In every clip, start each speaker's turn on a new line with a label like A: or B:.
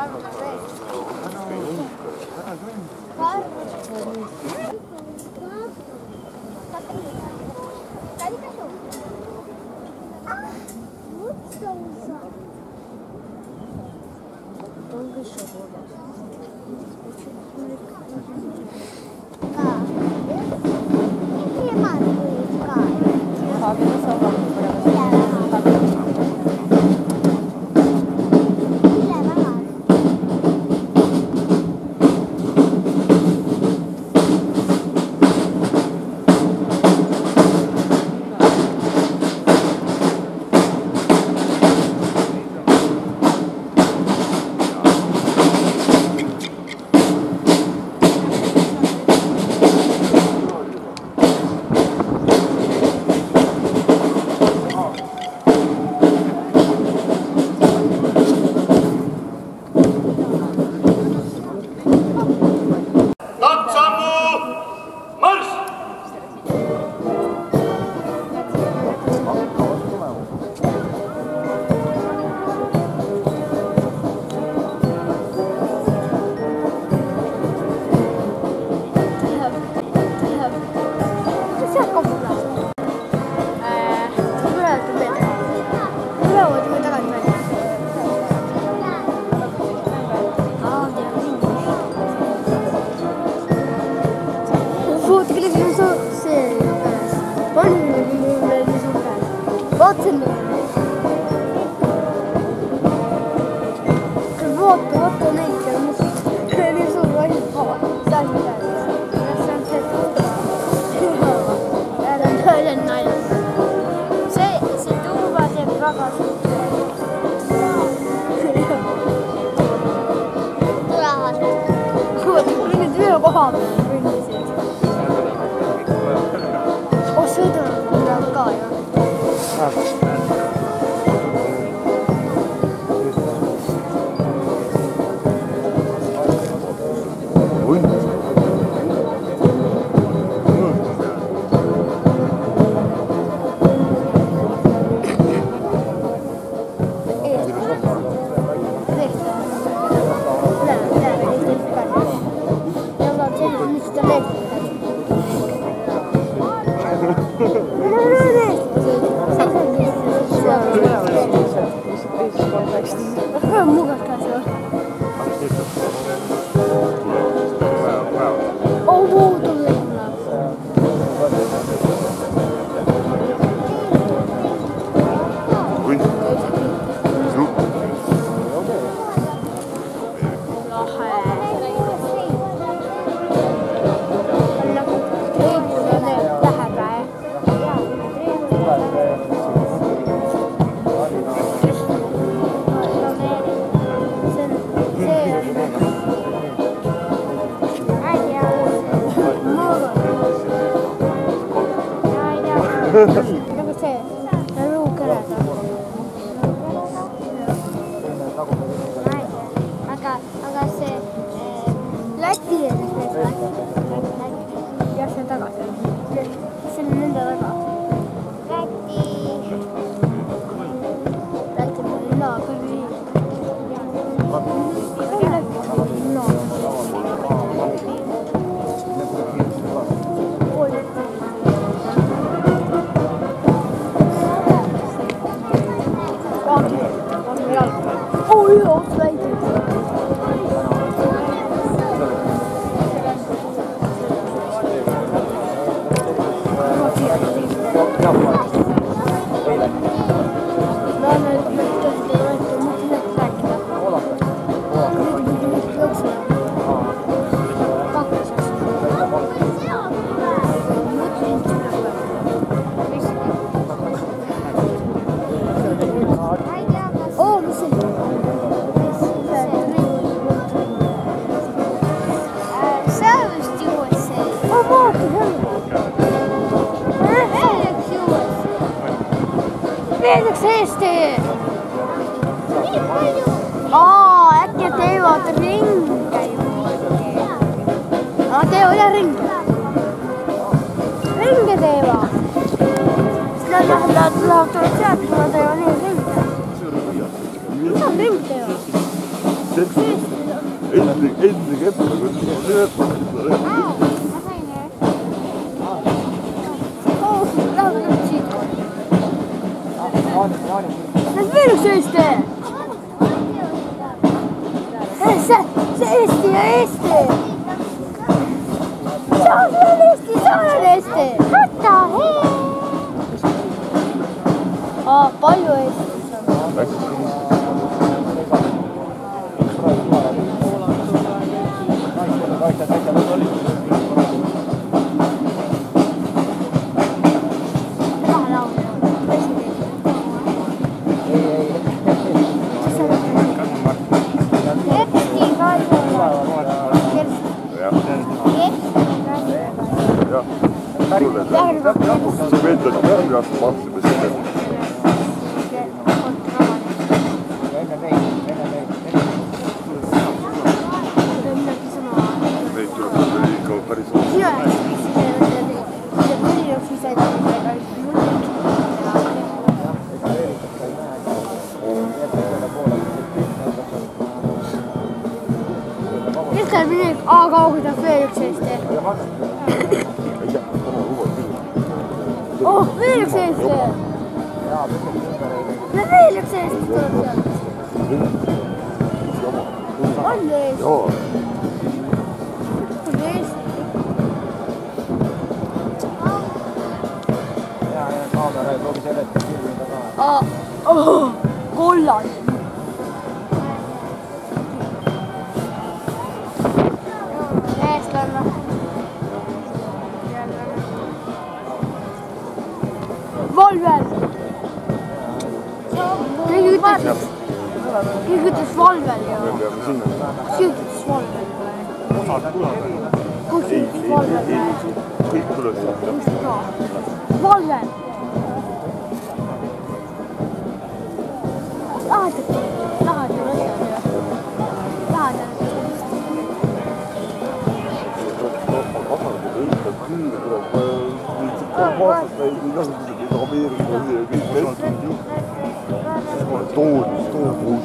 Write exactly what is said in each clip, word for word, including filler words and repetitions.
A: meeldiks Eesti. Aa, äkki teevad ringe juurde. Aa, teevad jah ringe. Ringe teevad. Siis nad lähevad tuleb sealt, kui nad teevad nii ringe. Mida ring teevad?
B: Enne keppa, kui on üheppa.
A: Need veel üks Eesti! See Eesti ja Eesti! See on veel Eesti, see on Eesti! Hätta hee! Palju Eestis on.
B: See veetud järgi aastat maksime selle. Neid tuleb ikka päris olla. Kes läheb mingi A-kaugudel veel üks Eesti? Oh, veel üks Eesti! Ja veel üks Eesti tuleb sealt. On Eesti? On Eesti? Oh, kollad! Eestlane. Valvel! Keegi ütles, keegi ütles Valvel ja... Keegi ütles Valvel. Kus ütles Valvel? Kõik tuleb sealt.
A: Valvel! Lahedad, lahedad asjad ja... Lahedad asjad.
B: Toon, toon uus.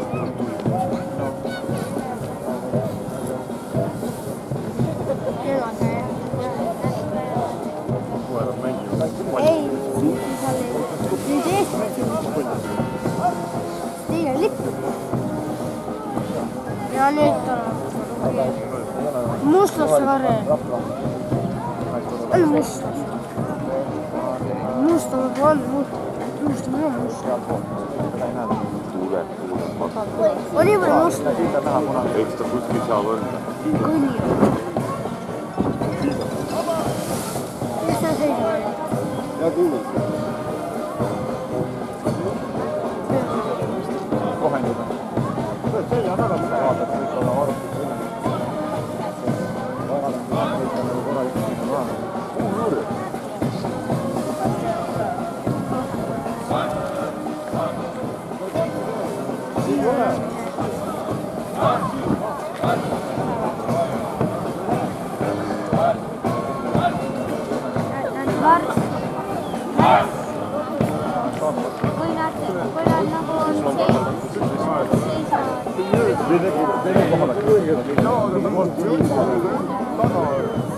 A: Ei, nüüd Eesti. Teine lipp. Ja nüüd mustlasse karre. On mustlas. Musta võib olla musta. Musta või on musta. Oli või musta?
B: Eks ta kuskil saab olla.
A: Kõnni. Mis ta seisab?
B: Ja kuulud. Kohendada. See on väga mida vaadata, võiks olla arvutis üle. Väga võiks olla korralikult sinna vaadata. Kuhu juurde? Siin ole. Vene kohale.